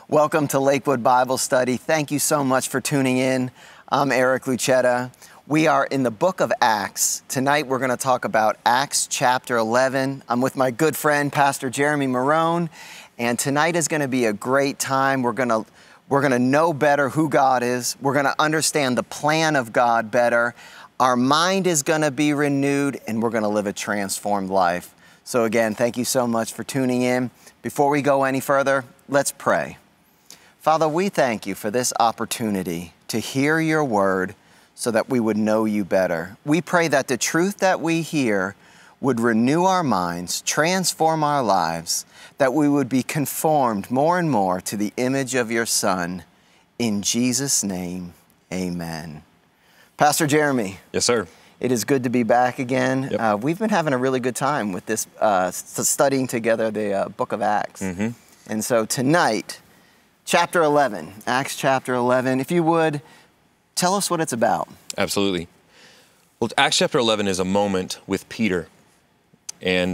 Welcome to Lakewood Bible Study. Thank you so much for tuning in. I'm Erik Luchetta. We are in the book of Acts. Tonight we're going to talk about Acts chapter 11. I'm with my good friend, Pastor Jeremy Marrone, and tonight is going to be a great time. We're going to know better who God is. We're going to understand the plan of God better. Our mind is going to be renewed, and we're going to live a transformed life. So again, thank you so much for tuning in. Before we go any further, let's pray. Father, we thank you for this opportunity to hear your word so that we would know you better. We pray that the truth that we hear would renew our minds, transform our lives, that we would be conformed more and more to the image of your Son. In Jesus' name, amen. Pastor Jeremy. Yes, sir. It is good to be back again. Yep. We've been having a really good time with this, studying together the book of Acts. Mm-hmm. And so tonight, chapter 11, Acts chapter 11, if you would, tell us what it's about. Absolutely. Well, Acts chapter 11 is a moment with Peter. And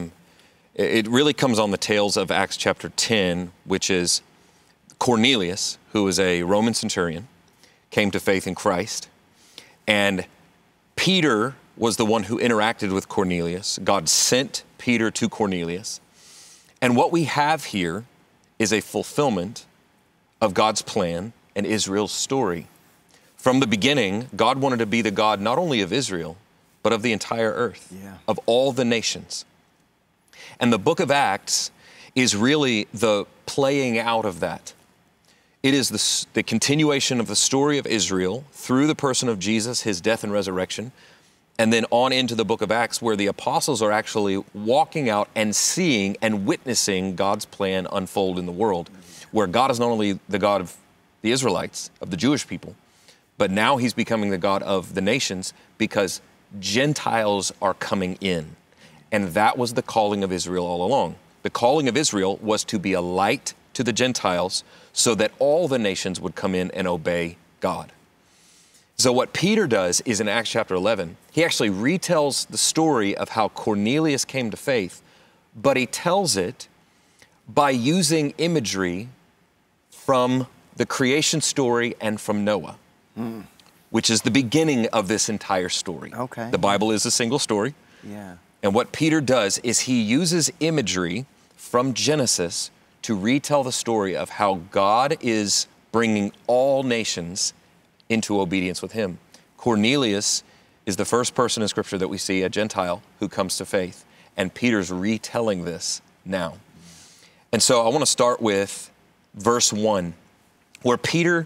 it really comes on the tails of Acts chapter 10, which is Cornelius, who was a Roman centurion, came to faith in Christ. And Peter was the one who interacted with Cornelius. God sent Peter to Cornelius. And what we have here is a fulfillment of God's plan and Israel's story. From the beginning, God wanted to be the God not only of Israel, but of the entire earth, of all the nations. And the book of Acts is really the playing out of that. It is the continuation of the story of Israel through the person of Jesus, his death and resurrection, and then on into the book of Acts where the apostles are actually walking out and seeing and witnessing God's plan unfold in the world, where God is not only the God of the Israelites, of the Jewish people, but now he's becoming the God of the nations because Gentiles are coming in. And that was the calling of Israel all along. The calling of Israel was to be a light to the Gentiles so that all the nations would come in and obey God. So what Peter does is in Acts chapter 11, he actually retells the story of how Cornelius came to faith, but he tells it by using imagery from the creation story and from Noah, which is the beginning of this entire story. Okay. The Bible is a single story. Yeah. And what Peter does is he uses imagery from Genesis to retell the story of how God is bringing all nations into obedience with him. Cornelius is the first person in Scripture that we see, a Gentile, who comes to faith. And Peter's retelling this now. And so I want to start with verse 1, where Peter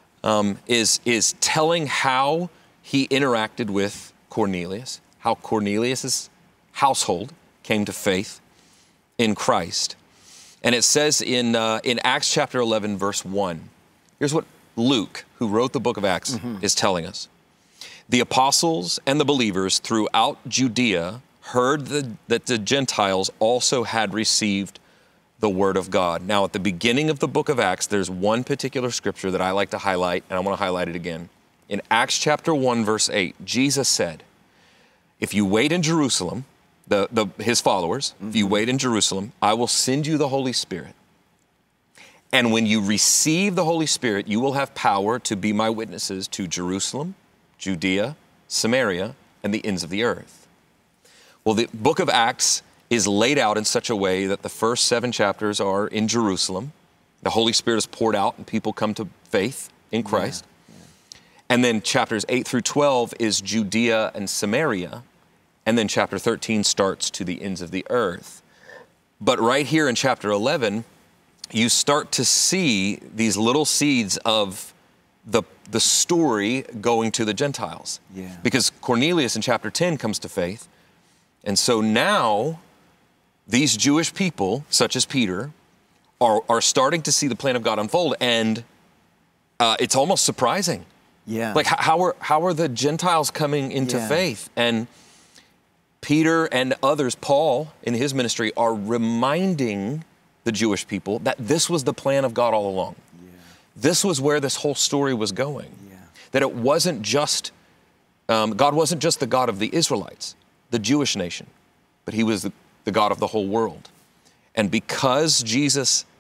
is telling how he interacted with Cornelius, how Cornelius' household came to faith in Christ. And it says in Acts chapter 11, verse 1, here's what Luke, who wrote the book of Acts, is telling us. The apostles and the believers throughout Judea heard that the Gentiles also had received the word of God. Now, at the beginning of the book of Acts, there's one particular scripture that I like to highlight, and I want to highlight it again. In Acts chapter 1, verse 8, Jesus said, if you wait in Jerusalem, his followers, if you wait in Jerusalem, I will send you the Holy Spirit. And when you receive the Holy Spirit, you will have power to be my witnesses to Jerusalem, Judea, Samaria, and the ends of the earth. Well, the book of Acts is laid out in such a way that the first 7 chapters are in Jerusalem. The Holy Spirit is poured out and people come to faith in Christ. And then chapters 8 through 12 is Judea and Samaria. And then chapter 13 starts to the ends of the earth. But right here in chapter 11, you start to see these little seeds of the story going to the Gentiles. Yeah. Because Cornelius in chapter 10 comes to faith. And so now these Jewish people, such as Peter, are starting to see the plan of God unfold. And it's almost surprising. Yeah. Like how are the Gentiles coming into faith? And Peter and others, Paul in his ministry, are reminding the Jewish people that this was the plan of God all along. Yeah. This was where this whole story was going. Yeah. That it wasn't just, God wasn't just the God of the Israelites, the Jewish nation, but he was the God of the whole world. And because Jesus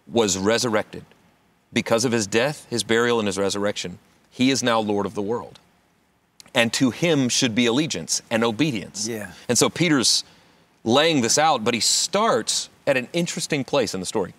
was resurrected. Because of his death, his burial, and his resurrection, he is now Lord of the world. And to him should be allegiance and obedience. Yeah. And so Peter's laying this out, but he starts at an interesting place in the story.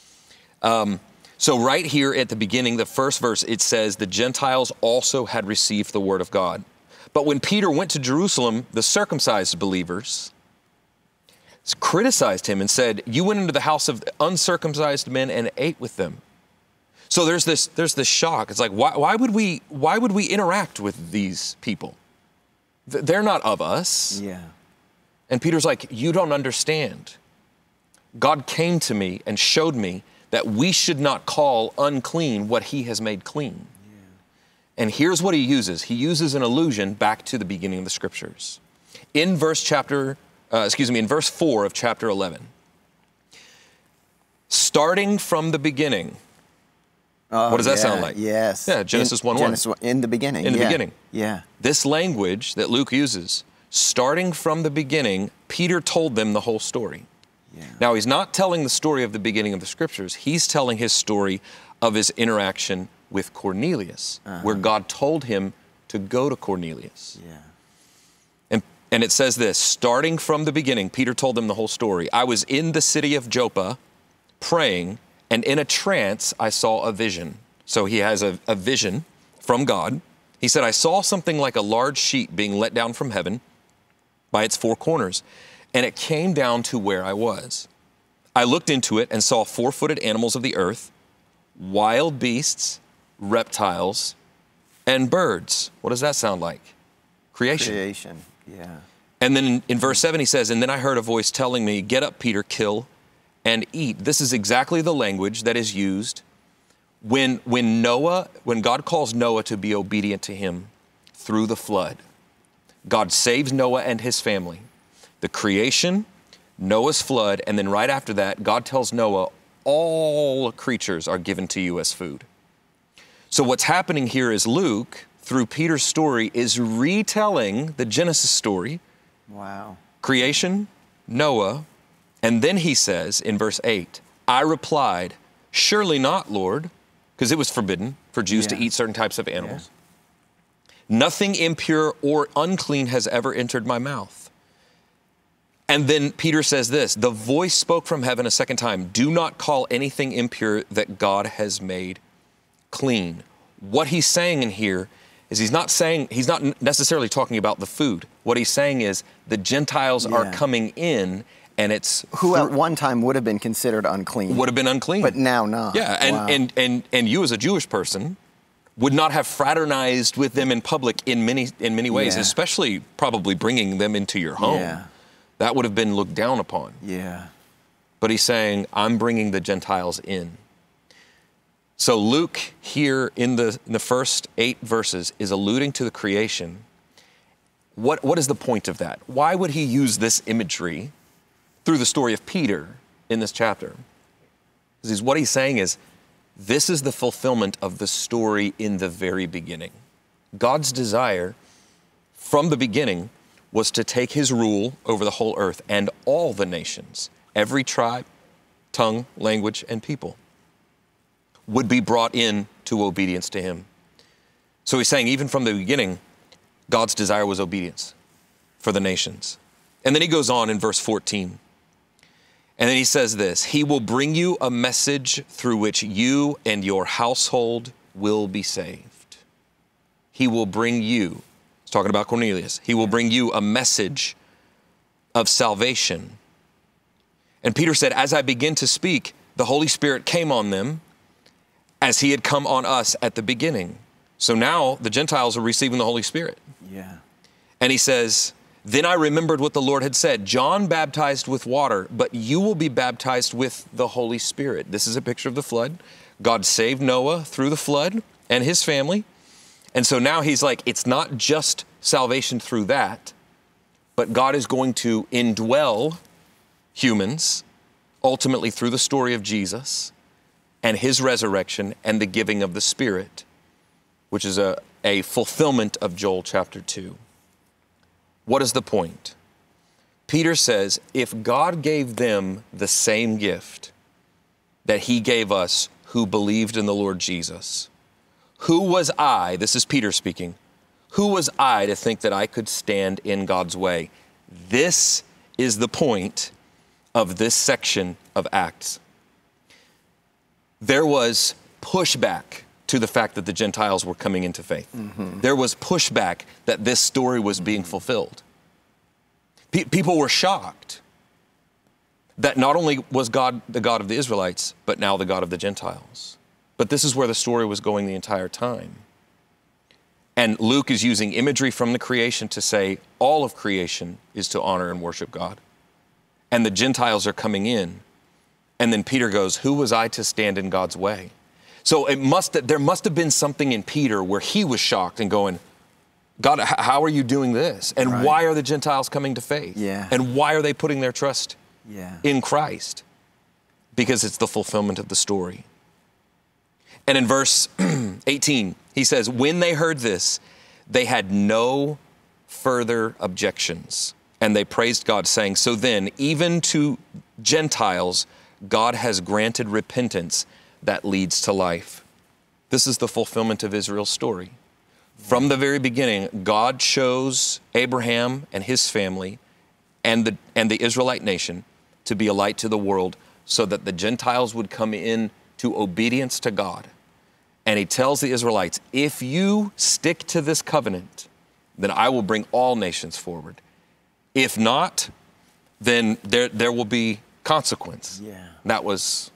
So right here at the beginning, the first verse, it says, the Gentiles also had received the word of God. But when Peter went to Jerusalem, the circumcised believers criticized him and said, you went into the house of uncircumcised men and ate with them. So there's this shock. It's like, why would we interact with these people? They're not of us. Yeah. And Peter's like, you don't understand. God came to me and showed me that we should not call unclean what he has made clean. Yeah. And here's what he uses. He uses an allusion back to the beginning of the scriptures. In verse 4 of chapter 11, starting from the beginning. What does that sound like? Yes. Yeah, Genesis 1:1. In the beginning. In the beginning. Yeah. This language that Luke uses, starting from the beginning, Peter told them the whole story. Yeah. Now, he's not telling the story of the beginning of the scriptures. He's telling his story of his interaction with Cornelius, where God told him to go to Cornelius. Yeah. And it says this, starting from the beginning, Peter told them the whole story. I was in the city of Joppa praying, and in a trance, I saw a vision. So he has a vision from God. He said, I saw something like a large sheet being let down from heaven by its four corners, and it came down to where I was. I looked into it and saw four-footed animals of the earth, wild beasts, reptiles, and birds. What does that sound like? Creation. Creation, yeah. And then in verse 7, he says, and then I heard a voice telling me, get up, Peter, kill and eat. This is exactly the language that is used when God calls Noah to be obedient to him through the flood. God saves Noah and his family. The creation, Noah's flood, and then right after that, God tells Noah, all creatures are given to you as food. So what's happening here is Luke, through Peter's story, is retelling the Genesis story. Wow. Creation, Noah, and then he says in verse 8, I replied, surely not, Lord, because it was forbidden for Jews to eat certain types of animals. Yeah. Nothing impure or unclean has ever entered my mouth. And then Peter says this, the voice spoke from heaven a second time, do not call anything impure that God has made clean. What he's saying in here is he's not necessarily talking about the food. What he's saying is the Gentiles are coming in, and it's who at one time would have been considered unclean. Would have been unclean. But now not. Yeah, and you as a Jewish person would not have fraternized with them in public in many ways, especially probably bringing them into your home. Yeah. That would have been looked down upon. Yeah. But he's saying, I'm bringing the Gentiles in. So Luke here in the first 8 verses is alluding to the creation. What is the point of that? Why would he use this imagery through the story of Peter in this chapter? Because what he's saying is, this is the fulfillment of the story in the very beginning. God's desire from the beginning was to take his rule over the whole earth and all the nations, every tribe, tongue, language, and people would be brought in to obedience to him. So he's saying even from the beginning, God's desire was obedience for the nations. And then he goes on in verse 14. And then he says this, he will bring you a message through which you and your household will be saved. He will bring you, he's talking about Cornelius, he will bring you a message of salvation. And Peter said, as I begin to speak, the Holy Spirit came on them as he had come on us at the beginning. So now the Gentiles are receiving the Holy Spirit. Yeah. And he says, then I remembered what the Lord had said. John baptized with water, but you will be baptized with the Holy Spirit. This is a picture of the flood. God saved Noah through the flood and his family. And so now he's like, it's not just salvation through that, but God is going to indwell humans, ultimately through the story of Jesus and his resurrection and the giving of the Spirit, which is a fulfillment of Joel chapter 2. What is the point? Peter says, if God gave them the same gift, that he gave us who believed in the Lord Jesus. Who was I, this is Peter speaking, who was I to think that I could stand in God's way? This is the point of this section of Acts. There was pushback to the fact that the Gentiles were coming into faith. There was pushback that this story was being fulfilled. People were shocked that not only was God the God of the Israelites, but now the God of the Gentiles. But this is where the story was going the entire time. And Luke is using imagery from the creation to say all of creation is to honor and worship God. And the Gentiles are coming in. And then Peter goes, who was I to stand in God's way? So there must have been something in Peter where he was shocked and going, God, how are you doing this? And why are the Gentiles coming to faith? Yeah. And why are they putting their trust in Christ? Because it's the fulfillment of the story. And in verse 18, he says, when they heard this, they had no further objections. And they praised God, saying, so then, even to Gentiles, God has granted repentance that leads to life. This is the fulfillment of Israel's story. From the very beginning, God chose Abraham and his family and the Israelite nation to be a light to the world so that the Gentiles would come in to obedience to God. And he tells the Israelites, if you stick to this covenant, then I will bring all nations forward. If not, then there will be consequence. Yeah. That was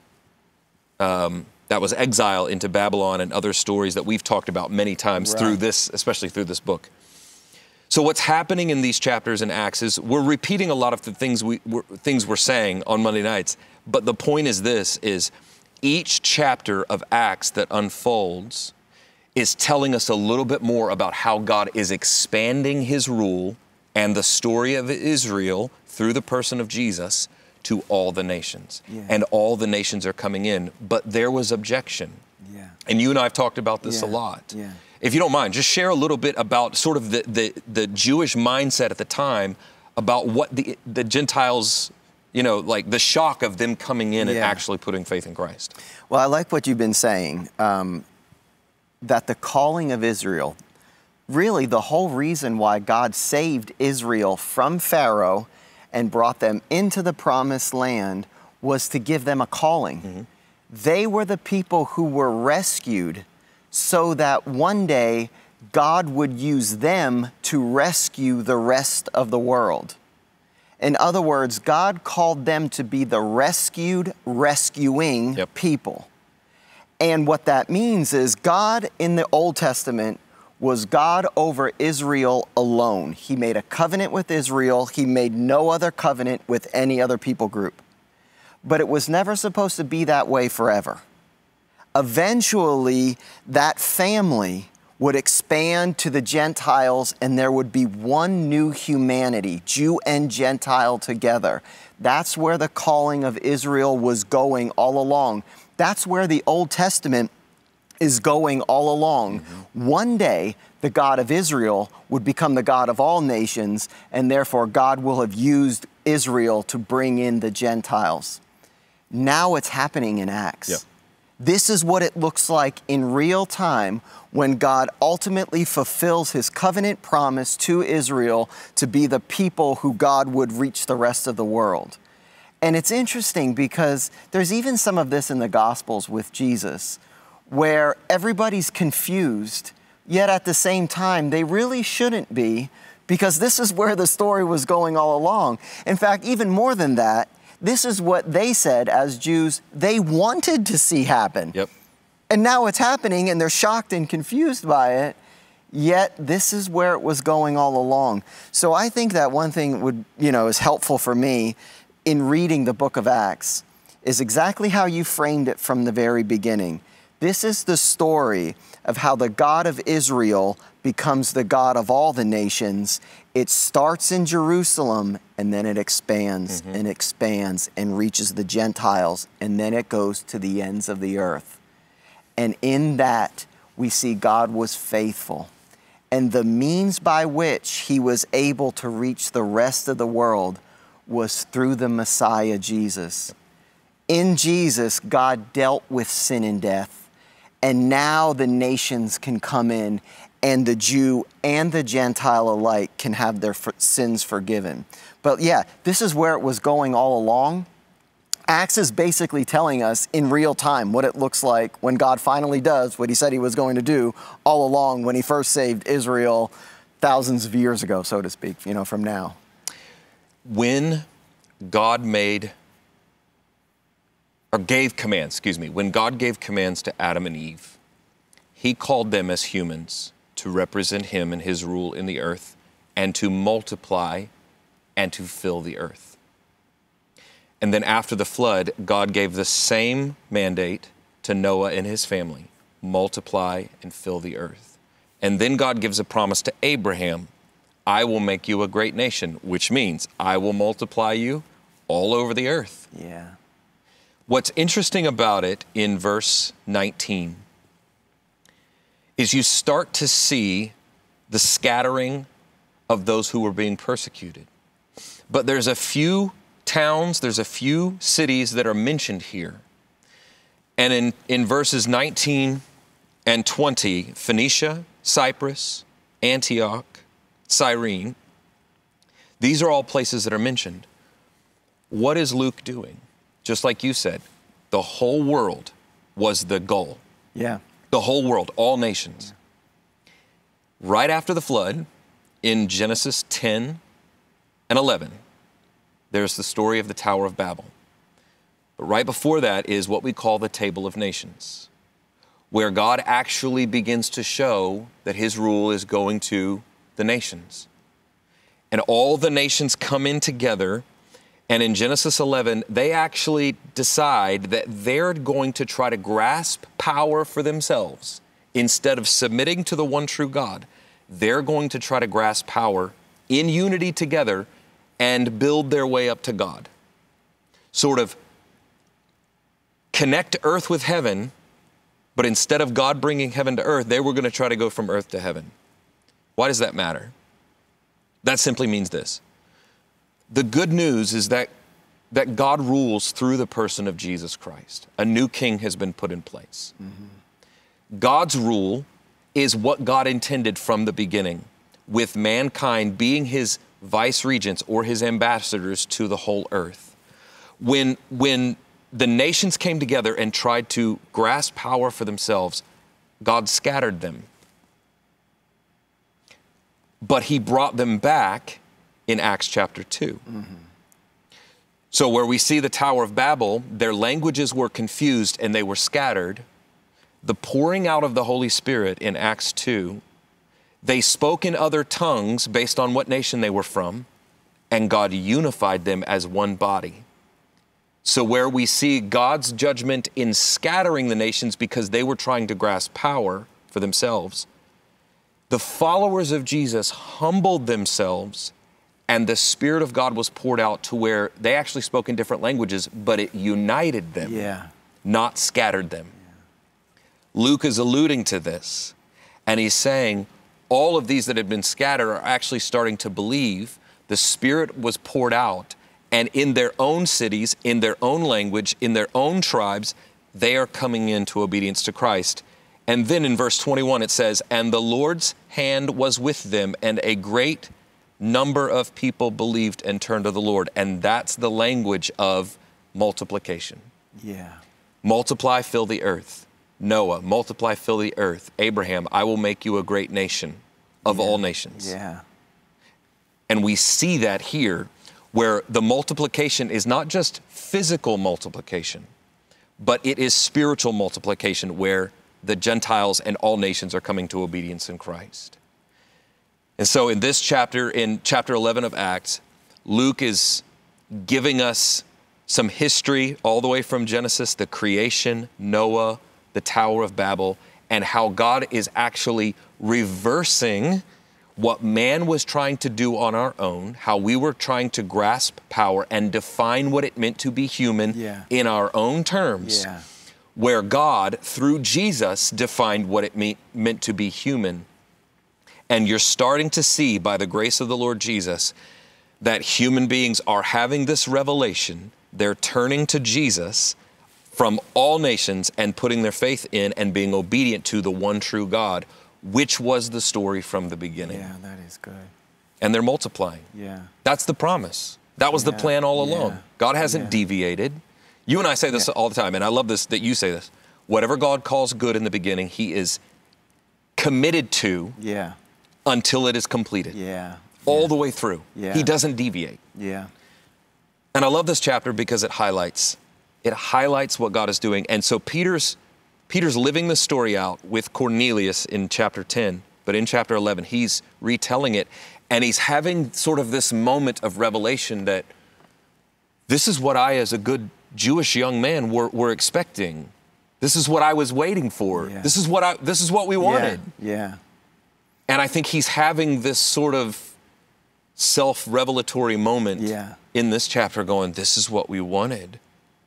exile into Babylon and other stories that we've talked about many times through this, especially through this book. So what's happening in these chapters in Acts is we're repeating a lot of the things we're saying on Monday nights. But the point is this, is each chapter of Acts that unfolds is telling us a little bit more about how God is expanding his rule and the story of Israel through the person of Jesus to all the nations. Yeah. And all the nations are coming in. But there was objection. Yeah. And you and I have talked about this a lot. Yeah. If you don't mind, just share a little bit about sort of the Jewish mindset at the time about what the Gentiles, like the shock of them coming in and actually putting faith in Christ. Well, I like what you've been saying, that the calling of Israel, really the whole reason why God saved Israel from Pharaoh and brought them into the promised land was to give them a calling. They were the people who were rescued so that one day God would use them to rescue the rest of the world. In other words, God called them to be the rescued, rescuing people. And what that means is God in the Old Testament was God over Israel alone. He made a covenant with Israel. He made no other covenant with any other people group. But it was never supposed to be that way forever. Eventually, that family would expand to the Gentiles and there would be one new humanity, Jew and Gentile together. That's where the calling of Israel was going all along. That's where the Old Testament is going all along. One day, the God of Israel would become the God of all nations, and therefore God will have used Israel to bring in the Gentiles. Now it's happening in Acts. This is what it looks like in real time when God ultimately fulfills his covenant promise to Israel to be the people who God would reach the rest of the world. And it's interesting because there's even some of this in the Gospels with Jesus, where everybody's confused, yet at the same time, they really shouldn't be, because this is where the story was going all along. In fact, even more than that, this is what they said as Jews they wanted to see happen. And now it's happening and they're shocked and confused by it, yet this is where it was going all along. So I think that one thing would, is helpful for me in reading the book of Acts is exactly how you framed it from the very beginning. This is the story of how the God of Israel becomes the God of all the nations. It starts in Jerusalem and then it expands and expands and reaches the Gentiles, and then it goes to the ends of the earth. And in that, we see God was faithful. And the means by which he was able to reach the rest of the world was through the Messiah, Jesus. In Jesus, God dealt with sin and death, and now the nations can come in, and the Jew and the Gentile alike can have their sins forgiven. But yeah, this is where it was going all along. Acts is basically telling us in real time what it looks like when God finally does what he said he was going to do all along when he first saved Israel thousands of years ago, so to speak, from now. When God gave commands to Adam and Eve, he called them as humans to represent him and his rule in the earth and to multiply and to fill the earth. And then after the flood, God gave the same mandate to Noah and his family, multiply and fill the earth. And then God gives a promise to Abraham, I will make you a great nation, which means I will multiply you all over the earth. Yeah. What's interesting about it in verse 19 is you start to see the scattering of those who were being persecuted. But there's a few towns, there's a few cities that are mentioned here. And in verses 19 and 20, Phoenicia, Cyprus, Antioch, Cyrene, these are all places that are mentioned. What is Luke doing? Just like you said, the whole world was the goal. Yeah. The whole world, all nations. Yeah. Right after the flood, in Genesis 10 and 11, there's the story of the Tower of Babel. But right before that is what we call the Table of Nations, where God actually begins to show that his rule is going to the nations. And all the nations come in together, and in Genesis 11, they actually decide that they're going to try to grasp power for themselves. Instead of submitting to the one true God, they're going to try to grasp power in unity together and build their way up to God. Sort of connect earth with heaven, but instead of God bringing heaven to earth, they were going to try to go from earth to heaven. Why does that matter? That simply means this. The good news is that God rules through the person of Jesus Christ. A new king has been put in place. Mm-hmm. God's rule is what God intended from the beginning, with mankind being his vice regents or his ambassadors to the whole earth. When the nations came together and tried to grasp power for themselves, God scattered them. But he brought them back in Acts chapter 2. Mm-hmm. So where we see the Tower of Babel, their languages were confused and they were scattered. The pouring out of the Holy Spirit in Acts 2, they spoke in other tongues based on what nation they were from, and God unified them as one body. So where we see God's judgment in scattering the nations because they were trying to grasp power for themselves, the followers of Jesus humbled themselves, and the Spirit of God was poured out to where they actually spoke in different languages, but it united them, not scattered them. Yeah. Luke is alluding to this, and he's saying, all of these that had been scattered are actually starting to believe. The Spirit was poured out, and in their own cities, in their own language, in their own tribes, they are coming into obedience to Christ. And then in verse 21 it says, and the Lord's hand was with them, and a great number of people believed and turned to the Lord. And that's the language of multiplication. Yeah. Multiply, fill the earth. Noah, multiply, fill the earth. Abraham, I will make you a great nation of all nations. Yeah. And we see that here, where the multiplication is not just physical multiplication, but it is spiritual multiplication, where the Gentiles and all nations are coming to obedience in Christ. And so in this chapter, in chapter 11 of Acts, Luke is giving us some history all the way from Genesis, the creation, Noah, the Tower of Babel, and how God is actually reversing what man was trying to do on our own, how we were trying to grasp power and define what it meant to be human in our own terms, where God, through Jesus, defined what it meant to be human. And you're starting to see, by the grace of the Lord Jesus, that human beings are having this revelation they're turning to Jesus from all nations and putting their faith in and being obedient to the one true God, which was the story from the beginning. Yeah, that is good. And they're multiplying. Yeah. That's the promise. That was the plan all along. God hasn't deviated. You and I say this all the time, and I love this that you say this. Whatever God calls good in the beginning, he is committed to until it is completed. All the way through. He doesn't deviate. And I love this chapter because it highlights what God is doing. And so Peter's living the story out with Cornelius in chapter 10, but in chapter 11, he's retelling it, and he's having sort of this moment of revelation that this is what I, as a good Jewish young man, were expecting. This is what I was waiting for. This is what we wanted. And I think he's having this sort of self-revelatory moment in this chapter going, this is what we wanted.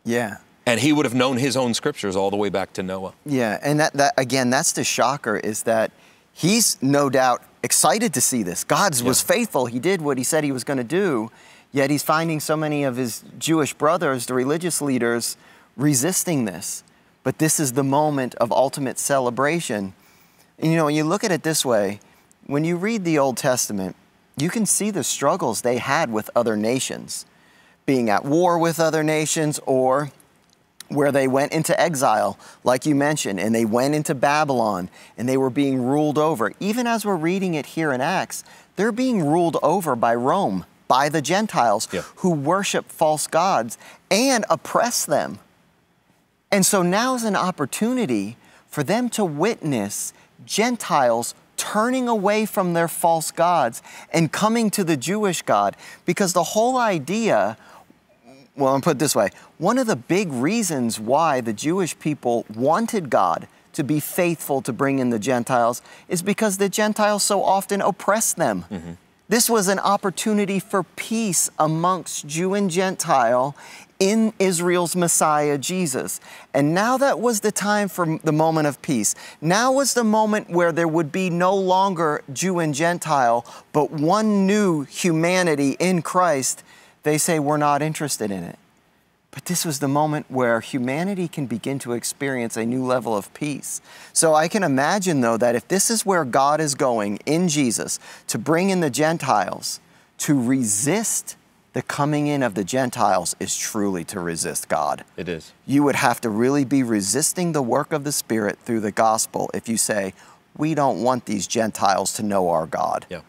And he would have known his own scriptures all the way back to Noah. And that again, that's the shocker, is that he's no doubt excited to see this. God was faithful. He did what he said he was going to do, yet he's finding so many of his Jewish brothers, the religious leaders, resisting this. But this is the moment of ultimate celebration. And, you know, when you look at it this way, when you read the Old Testament, you can see the struggles they had with other nations, being at war with other nations, or where they went into exile, like you mentioned, and they went into Babylon, and they were being ruled over. Even as we're reading it here in Acts, they're being ruled over by Rome, by the Gentiles, who worship false gods and oppress them. And so now is an opportunity for them to witness Gentiles turning away from their false gods and coming to the Jewish God. Because the whole idea, well, I'm put it this way, one of the big reasons why the Jewish people wanted God to be faithful to bring in the Gentiles is because the Gentiles so often oppressed them. This was an opportunity for peace amongst Jew and Gentile in Israel's Messiah, Jesus. And now that was the time for the moment of peace. Now was the moment where there would be no longer Jew and Gentile, but one new humanity in Christ. They say, we're not interested in it. But this was the moment where humanity can begin to experience a new level of peace. So I can imagine, though, that if this is where God is going in Jesus, to bring in the Gentiles, to resist the coming in of the Gentiles is truly to resist God. It is. You would have to really be resisting the work of the Spirit through the gospel if you say, we don't want these Gentiles to know our God. And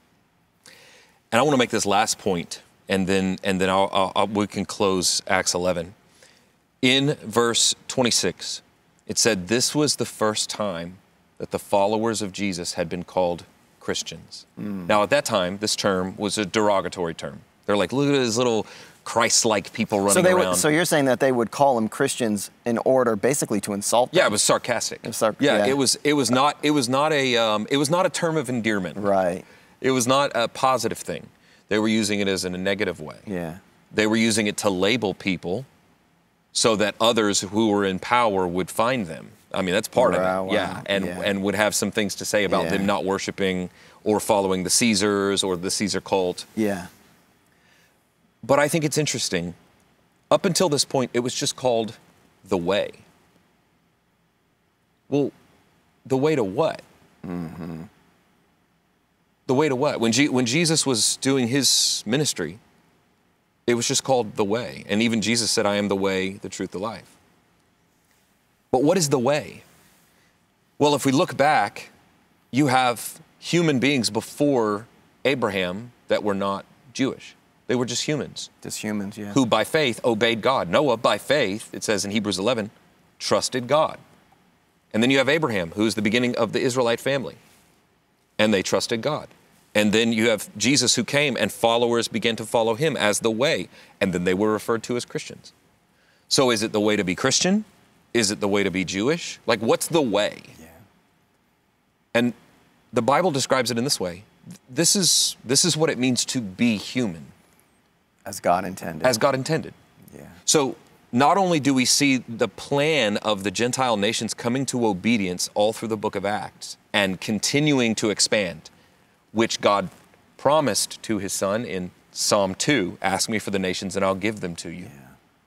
I want to make this last point, and then we can close Acts 11. In verse 26, it said, this was the first time that the followers of Jesus had been called Christians. Now, at that time, this term was a derogatory term. They're like, look at these little Christ-like people running around. So you're saying that they would call them Christians in order, basically, to insult them? Yeah, it was sarcastic. It was not a term of endearment. Right. It was not a positive thing. They were using it as in a negative way. They were using it to label people so that others who were in power would find them. I mean, that's part of it. And would have some things to say about them not worshiping or following the Caesars or the Caesar cult. But I think it's interesting. Up until this point, it was just called the way. Well, the way to what? The way to what? When Jesus was doing his ministry, it was just called the way. And even Jesus said, I am the way, the truth, the life. But what is the way? Well, if we look back, you have human beings before Abraham that were not Jewish. They were just humans. Who by faith obeyed God. Noah, by faith, it says in Hebrews 11, trusted God. And then you have Abraham, who's the beginning of the Israelite family. And they trusted God. And then you have Jesus who came and followers began to follow him as the way. And then they were referred to as Christians. So is it the way to be Christian? Is it the way to be Jewish? Like, what's the way? And the Bible describes it in this way. This is what it means to be human. As God intended. As God intended. So not only do we see the plan of the Gentile nations coming to obedience all through the book of Acts and continuing to expand, which God promised to his son in Psalm 2, ask me for the nations and I'll give them to you.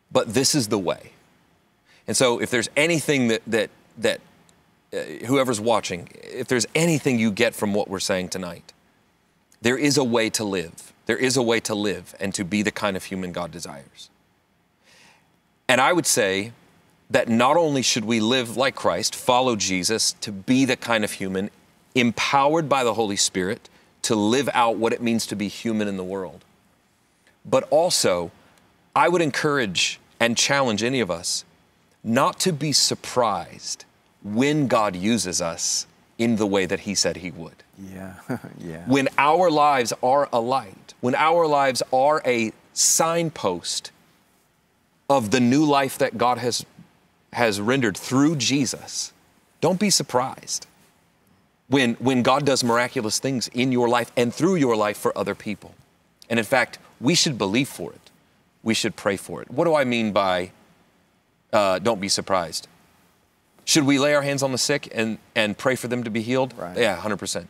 but this is the way. And so if there's anything that whoever's watching, if there's anything you get from what we're saying tonight, there is a way to live. There is a way to live and to be the kind of human God desires. And I would say that not only should we live like Christ, follow Jesus, to be the kind of human empowered by the Holy Spirit to live out what it means to be human in the world, but also I would encourage and challenge any of us not to be surprised when God uses us in the way that he said he would. Yeah, yeah. When our lives are a light, when our lives are a signpost of the new life that God has rendered through Jesus, don't be surprised when God does miraculous things in your life and through your life for other people. And in fact, we should believe for it. We should pray for it. What do I mean by don't be surprised? Should we lay our hands on the sick and pray for them to be healed? Right. Yeah, 100%. Right.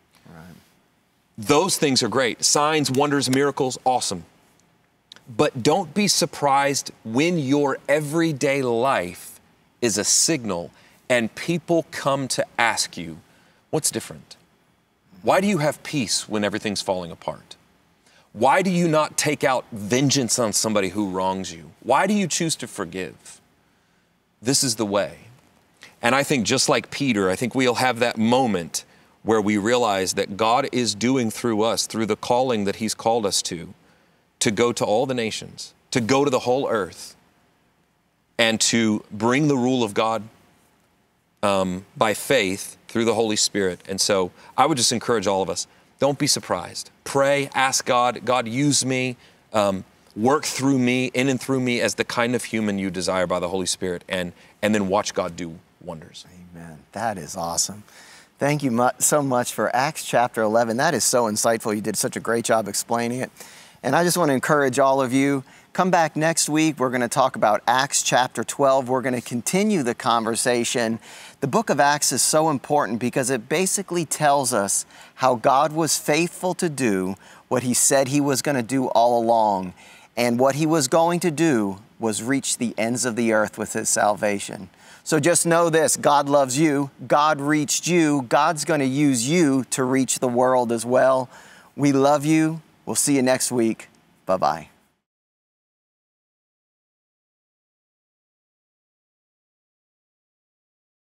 Those things are great. Signs, wonders, miracles, awesome. But don't be surprised when your everyday life is a signal and people come to ask you, what's different? Why do you have peace when everything's falling apart? Why do you not take out vengeance on somebody who wrongs you? Why do you choose to forgive? This is the way. And I think just like Peter, I think we'll have that moment where we realize that God is doing through us, through the calling that he's called us to go to all the nations, to go to the whole earth, and to bring the rule of God by faith through the Holy Spirit. And so I would just encourage all of us, don't be surprised. Pray, ask God, God, use me, work through me, in and through me as the kind of human you desire by the Holy Spirit, and then watch God do wonders. Amen. That is awesome. Thank you so much for Acts chapter 11. That is so insightful. You did such a great job explaining it. And I just want to encourage all of you, come back next week. We're going to talk about Acts chapter 12. We're going to continue the conversation. The book of Acts is so important because it basically tells us how God was faithful to do what he said he was going to do all along. And what he was going to do was reach the ends of the earth with his salvation. So just know this, God loves you. God reached you. God's going to use you to reach the world as well. We love you. We'll see you next week. Bye-bye.